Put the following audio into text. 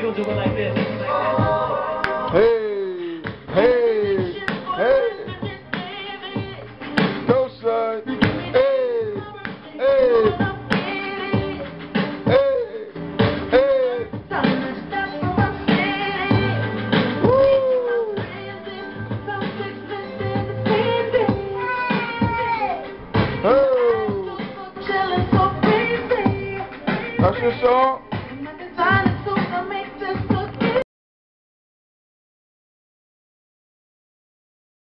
we'll do it like this. Hey, hey, hey. Go, son. Hey, hey, hey, hey. Woo. Oh. That's your song?